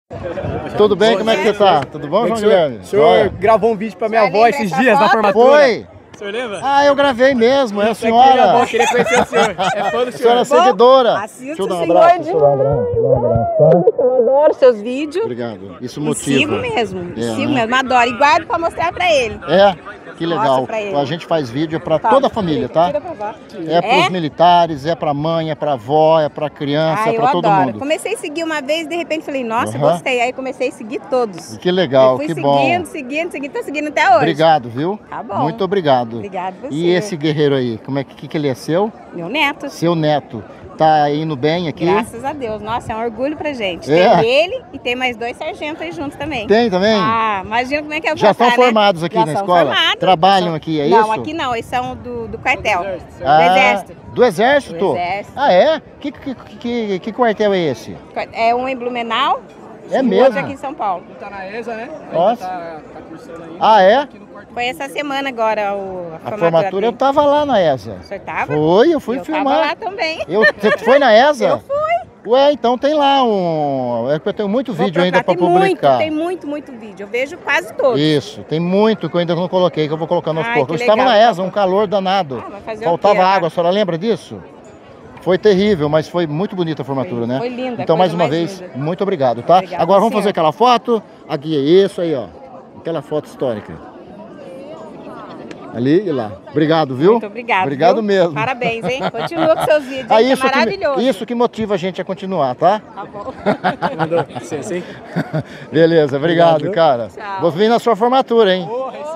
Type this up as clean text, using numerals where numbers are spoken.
Tudo bem? Como é que você tá? Tudo bom, João Guilherme? O senhor gravou um vídeo pra minha avó esses dias na formatura. Foi! O senhor lembra? Ah, eu gravei mesmo, é a Minha avó senhora. queria conhecer o senhor. É fã do A senhora é senhor. seguidora. Assista Deixa eu dar o um senhor abraço. de Deixa eu dar um abraço. Eu adoro seus vídeos. Obrigado. Isso E motiva. sigo mesmo, sigo né? mesmo, adoro. E guardo pra mostrar pra ele. Que legal. Mostra pra ele. A gente faz vídeo pra toda a família, tá? Tira pra vó. É pros militares, é pra mãe, é pra avó, é pra criança, Ah, é eu pra todo adoro. mundo. Comecei a seguir uma vez, de repente falei, nossa, Aham. gostei. Aí comecei a seguir todos. Que legal, Eu fui que seguindo, tô seguindo até hoje. Obrigado, viu? Tá bom. Muito obrigado. Obrigado você. E esse guerreiro aí, como é que ele é seu? Meu neto. Seu neto. Tá indo bem aqui? Graças a Deus. Nossa, é um orgulho pra gente. É? Tem ele e tem mais 2 sargentos aí juntos também. Tem também? Ah, imagina como é que é Já passar, estão formados aqui Já na são escola? Formados. Trabalham aqui, é não, isso? Não, aqui não. Eles são do quartel. Do Ah, Exército. Do Exército? Do Exército. Ah, é? Que quartel é esse? É um em Blumenau É e mesmo? outro aqui em São Paulo. Tá na ESA, né? Nossa. Tá cursando ainda. Ah, é? Foi essa semana agora A formatura eu dele. tava lá na ESA. O senhor tava? Foi, eu fui eu filmar. tava lá também. Você foi na ESA? Eu fui. Ué, então tem lá um... É que eu tenho muito Vou vídeo ainda procurar. pra publicar. Tem muito vídeo. Eu vejo quase todos. Isso, tem muito que eu ainda não coloquei, que eu vou colocando aos Ai, poucos. Eu que estava legal, na ESA, tá um calor danado. Ah, vai fazer o Faltava quê, água, agora? a senhora lembra disso? Foi terrível, mas foi muito bonita a formatura, né? Foi linda. Então, mais coisa uma vez, linda. muito obrigado, tá? Obrigada, Agora vamos senhor. fazer aquela foto. Aqui, isso aí, ó. Aquela foto histórica. Ali e lá. Obrigado, viu? Muito obrigado. Obrigado viu? mesmo. Parabéns, hein? Continua com seus vídeos, Ah, hein? Que é maravilhoso. isso que motiva a gente a continuar, tá? Tá bom. Mandou licença, hein? Beleza, obrigado, Obrigado. cara. Tchau. Vou vir na sua formatura, hein? Porra,